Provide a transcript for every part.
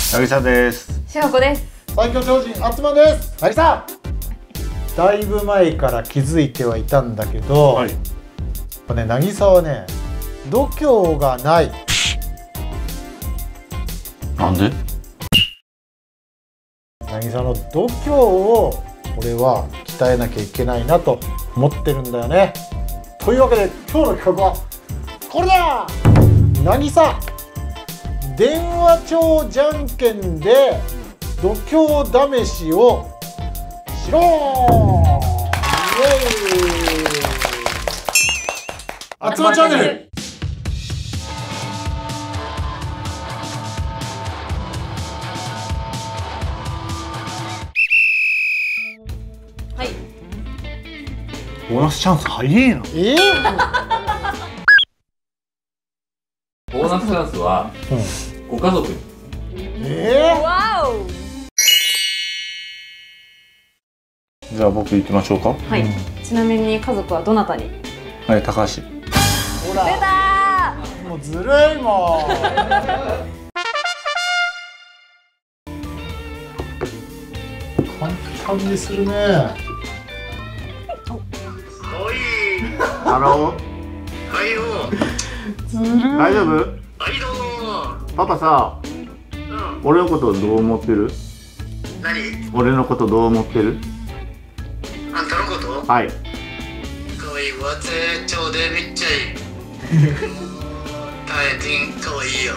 八木さんです。 しほこです。 最強超人あつまです。八木さん、だいぶ前から気づいてはいたんだけど、 はい。 渚はね、度胸がない。 なんで？ 渚の度胸を俺は鍛えなきゃいけないなと思ってるんだよね。というわけで今日の企画はこれだ。渚電話帳じゃんけんで度胸試しをしろー。イエーイ。あつまチャンネル。 はい。 ボーナスチャンス早いな。 ボーナスチャンスはご家族に。 わお。 じゃあ僕行きましょうか。 はい。ちなみに家族はどなたに？ はい、高橋。 ほ出たら、もうずるいもん。簡単にするね。 ハロはいよ。 ずるい。 大丈夫？ はいどうも。 パパさ、俺のことどう思ってる？ 何？ 俺のことどう思ってる？ あんたのこと？ はい。 かわいいわぜちょうでめっちゃいい。大変かわいいよ。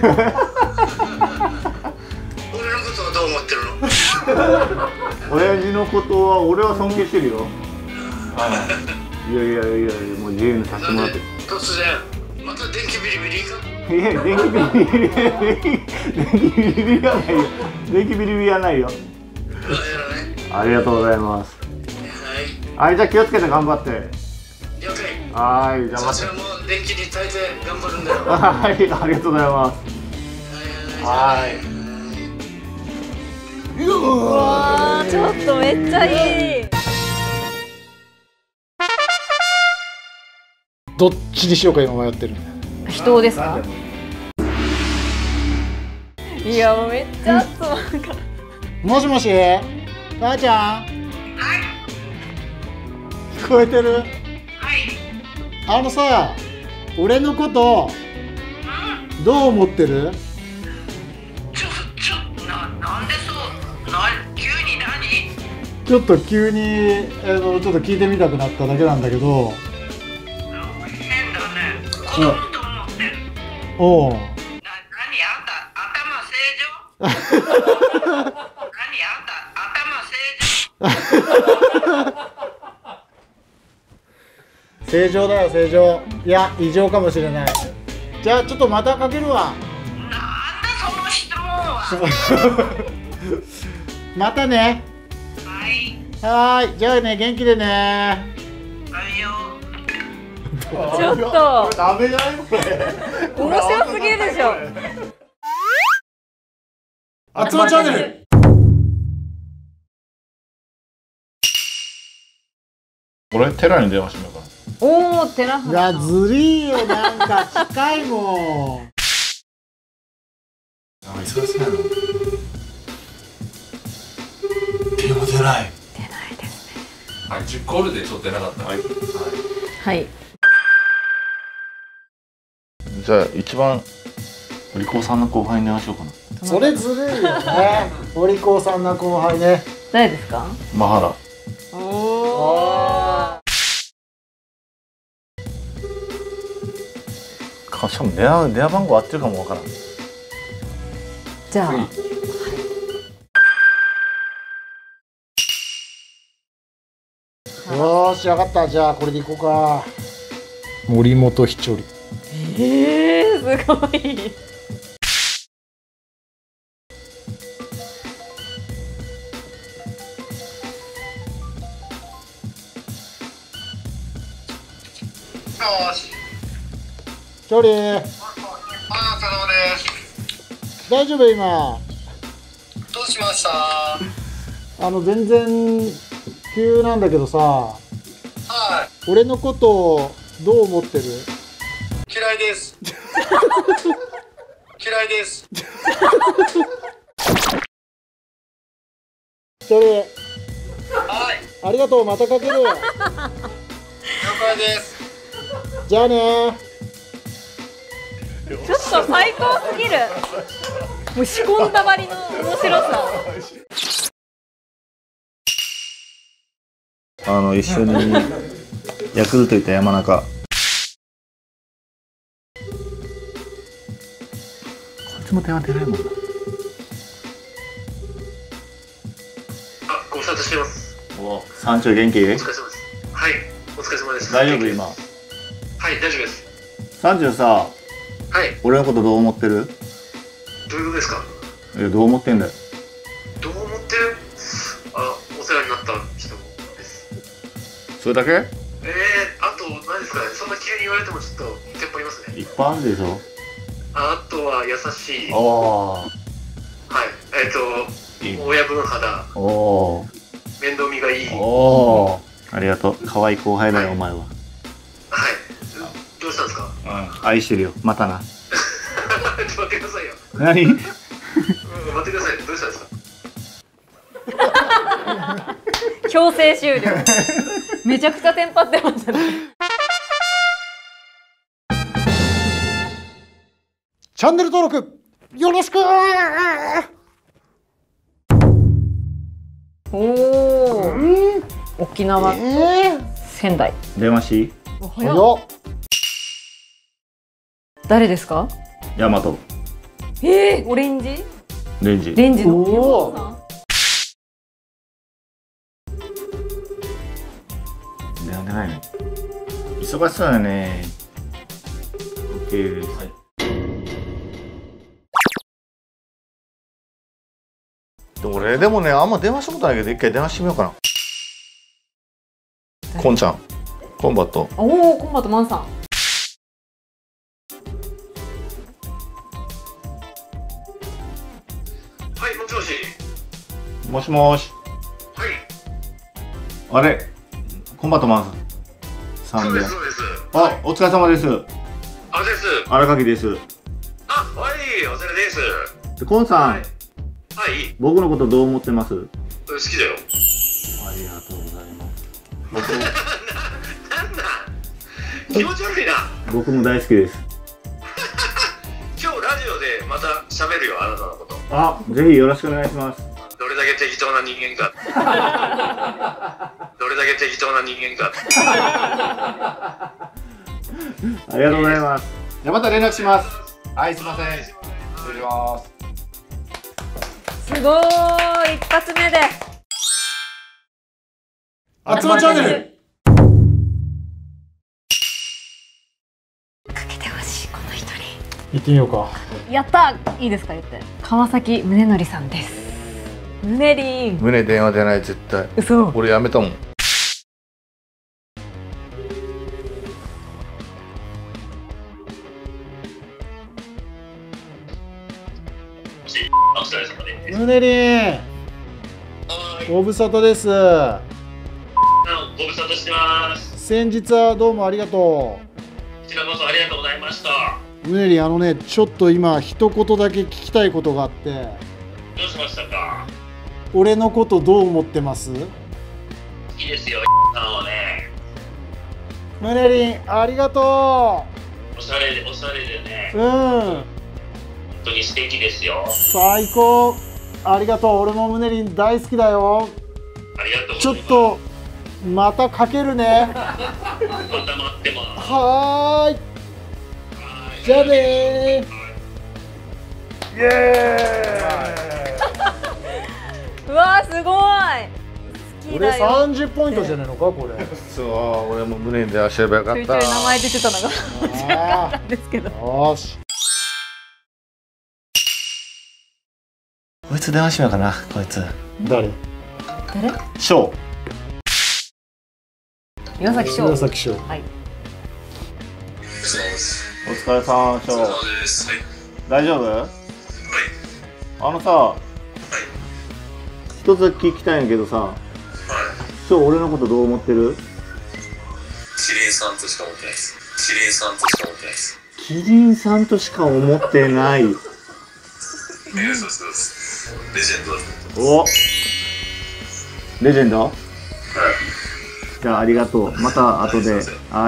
俺のことはどう思ってるの？ 親父のことは俺は尊敬してるよ。いやいやいやいや、もう自由にさせてもらって。 突然また電気ビリビリか？ いや、電気ビリビリはないよ。電気ビリビリはないよ。ありがとうございます。はい、じゃあ気をつけて頑張って。 了解。 はい、じゃあまた。 そちらも電気に耐えて頑張るんだよ。 はい、ありがとうございます。はい。 うわー、ちょっとめっちゃいい。 どっちにしようか今迷ってる。 人ですか？いやもうめっちゃ熱まるから。 もしもし、母ちゃん。聞こえてる？あのさ、俺のことどう思ってる？ なんでそう急に何？ ちょっと急にちょっと聞いてみたくなっただけなんだけど。 変だね。子供と思ってる。 おう。 何あんた頭正常？何あんた頭正常？ 正常だよ正常。いや異常かもしれない。じゃあちょっとまたかけるわ。 なんだその質問は。 またね。 はい。 はーい、じゃあね、元気でね。 はいよ。 ちょっとダメじゃないこれ。 面白すぎるでしょ。 あつまチャンネル。 俺寺に電話してみようかな。 おお、寺い原さん。 やずるいよ、なんか近いもん。 忙しいな。電話出ない。 出ないですね。 はい、10コールでちょっと出なかった。はい。 はい。 じゃあ一番お利口さんの後輩に電話しようかな。 それずるいよね。お利口さんな後輩ね。 誰ですか？ マハラ。 おお。 しかも電話番号合ってるかもわからん。 じゃあ。 よーし、分かった。じゃあこれでいこうか。森本ひちょり。 すごい。 よし。 ひちょり、 お疲れ様です。 大丈夫今。 どうしました？ 全然急なんだけどさ、 は俺のことどう思ってる？ 嫌いです。嫌いです。 人。 はい。 ありがとう、またかける。 了解です。 じゃあねちょっと最高すぎる。もう仕込んだばりの面白さ。 一緒にヤクルトいた山中。こいつも電話出ないもんな。 あ、ご無沙汰してます。 お、山頂元気？ お疲れ様です。はい、お疲れ様です。 大丈夫今？ はい、大丈夫です。 山頂さ、 はい。 俺のことどう思ってる？ どういうことですか？ どう思ってんだよ。 どう思ってる？あ、お世話になった人です。 それだけ？ あと何ですかね。そんな急に言われてもちょっとテンパりますね。 いっぱいあるでしょ。 あとは優しい。 ああ。 はい。親分肌。 おお。 面倒見がいい。 おお。ありがとう。可愛い後輩だよ、お前は。 はい。どうしたんですか？ 愛してるよ。またな。 待ってくださいよ。 何？ 待ってください。どうしたんですか？ 強制終了。めちゃくちゃテンパってましたね。 チャンネル登録よろしく。 おお。沖縄、仙台。 電話し？ 早っ。 誰ですか？ ヤマト。 オレンジ？ レンジ。 レンジの。 おお。 電話出ないね。忙しそうだね。オッケーです。はい。俺でもね、あんま電話したことないけど、一回電話してみようかな。こんちゃん、コンバット。 おお、コンバットマンさん。 はい、もしもし。 もしもし。 はい。 あれ、コンバットマンさん。 そうです、そうです。 あ、お疲れ様です。 あれです。 荒垣です。 あ、はい、お疲れです。 で、コンさん、 はい。はい、 僕のことどう思ってます？ 好きだよ。 ありがとうございます。 なんだ。気持ち悪いな。 僕も大好きです。 今日ラジオでまた喋るよ、あなたのこと。 あ、ぜひよろしくお願いします。 どれだけ適当な人間か。どれだけ適当な人間か。 ありがとうございます。じゃあまた連絡します。はい、すみません。失礼します。 すごーい、一発目で。 あつまチャンネル。 かけてほしい、この人に。 行ってみようか。 やったー、いいですか、言って。川崎宗則さんです。宗りん。 胸電話出ない、絶対。 嘘。 俺やめたもん。 お疲れ様です。 ムネリン、ご無沙汰です。 ご無沙汰してます。 先日はどうもありがとこちらこそありがとうございました。 う。ムネリン、ちょっと今一言だけ聞きたいことがあって。 どうしましたか？ 俺のことどう思ってます？ 好きですよ、さんはね。 ムネリン、ありがとおしゃれでね。 う。 本当に素敵ですよ。 最高。ありがとう。俺もムネリン大好きだよ。 ありがとうございます。 ちょっとまたかけるね。 また待ってます。 はーい。じゃあねー。イエーイ。 うわー、すごい。好き俺だよ。 30ポイントじゃねえのかこれ。 そう、俺も胸に電話すればよかっちょいちょいた。 名前出てたのが違かったんですけど。 よーし。 こいつ電話しようかな、こいつ。 誰？ 誰？ ショー。 岩崎翔。 岩崎翔。 はい。 お疲れさん、ショー。 はい。 大丈夫？ はい。 あのさ、一つ聞きたいんやけどさ、 はい。 ショー俺のことどう思ってる？ キリンさんとしか思ってないです。キリンさんとしか思ってないです。 キリンさんとしか思ってない。 そうです。レジェンドだ。 お、 レジェンド。じゃあありがとう。また後で。はい。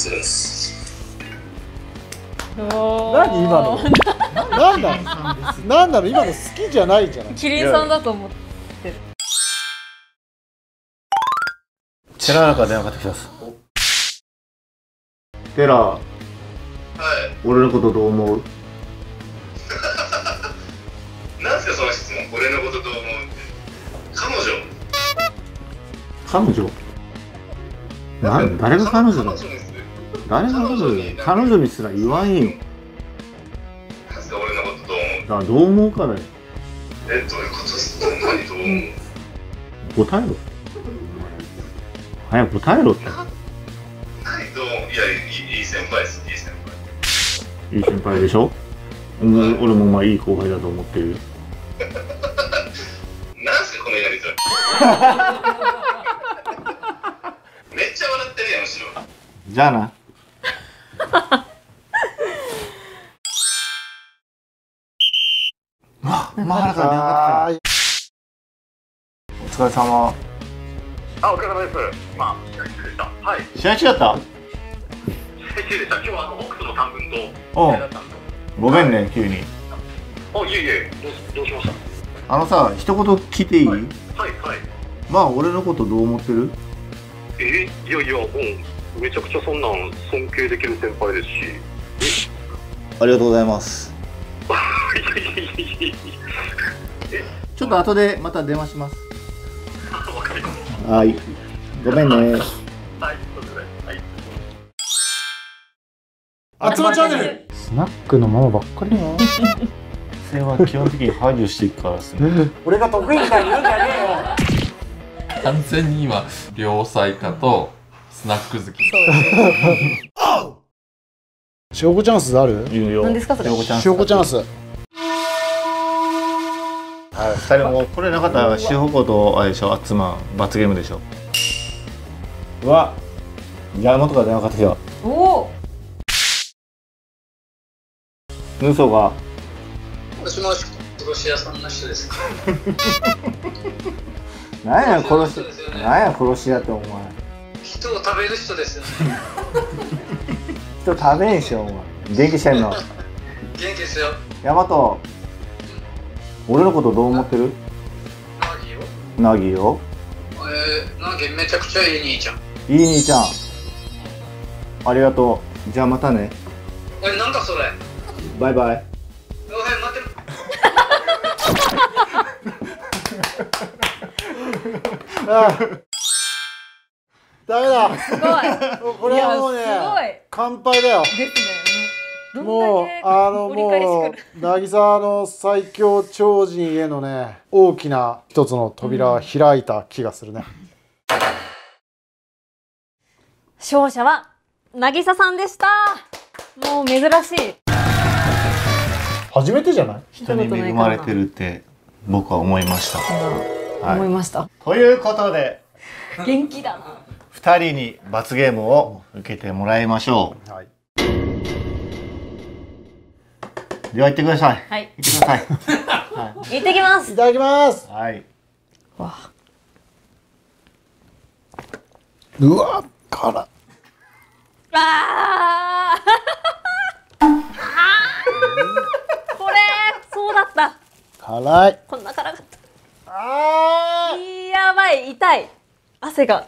何今のなんだろなんだろ今の好きじゃないじゃない。 キリンさんだと思ってる。 寺中電話かかってきたっす。寺、はい、俺のことどう思う？ なんすかその質問、俺のことどう思うって。 彼女誰が彼女だ？誰が彼女にすら言わんよ。 なんすか俺のことどう思う？ だからどう思うかだよ。 どういうことですか？ほんまにどう思う？ 答えろ。早く答えろって。 いい先輩です、いい先輩。 いい先輩でしょ？俺もまあいい後輩だと思ってる。 なんすかこのやりとり。めっちゃ笑ってるやん、むしろ。 じゃあな。まあ、から電話かかってきた。お疲れ様。 あ、お疲れ様です。今、試合中でした。はい。 試合中だった？ 試合中でした。今日はホークスの短文と試合だったんですよ。ごめんね、急に。 いえ、どうしました？ さ、一言聞いていい？ はい。 まあ、俺のことどう思ってる？ いや、もう、めちゃくちゃそんなん尊敬できる先輩ですし。 ありがとうございます。ちょっと後でまた電話します。 わかります。 はい。ごめんね。はい、 そうですね。はい。 あつまチャンネル。スナックのママばっかりよ。 それは基本的に排除していくからですね。 俺が得意みたいに言うんじゃねえよ。 完全に今両妻家とスナック好き。 塩子チャンスある？ 言うよ。 何ですかそれ？ 塩子チャンス。 はい、2人もこれなかったら塩子とあれでしょ、妻罰ゲームでしょ。うわ、じゃあ元から電話かかってきた。 おお。 ヌソが。 もしもし、殺し屋さんの人ですか？ なんや殺し屋ってお前。 人を食べる人ですよね。 人食べんしょお前。元気してんの？ 元気ですよ。 ヤマト、俺のことどう思ってる？ナギよ。 ナギめちゃくちゃいい兄ちゃん。 いい兄ちゃん。ありがとう。じゃあまたね。 なんかそれ。 バイバイ。 待って。 ダメだ。 すごい。 これはもうね、乾杯だよ。 ですね。 もう渚の最強超人へのね、大きな一つの扉は開いた気がするね。 勝者は渚さんでした。もう珍しい。 初めてじゃない？ 人に恵まれてるって僕は思いました。 思いました。 ということで元気だな。 2人に罰ゲームを受けてもらいましょう。はい。では行ってください。 はい。 行ってください。 はい。行ってきます。 いただきます。 はい。 わ。 うわ、辛。 ああ。これそうだった。 辛い。 こんな辛かった。 ああ。 やばい、痛い。汗が。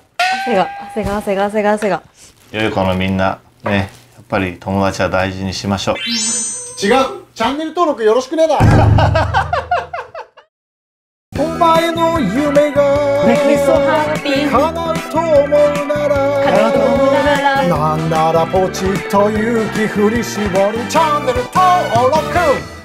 よい子のみんなね、やっぱり友達は大事にしましょう。 違う。チャンネル登録よろしくねだ。お前の夢が叶うと思うなら、なんならポチッと勇気振り絞るチャンネル登録。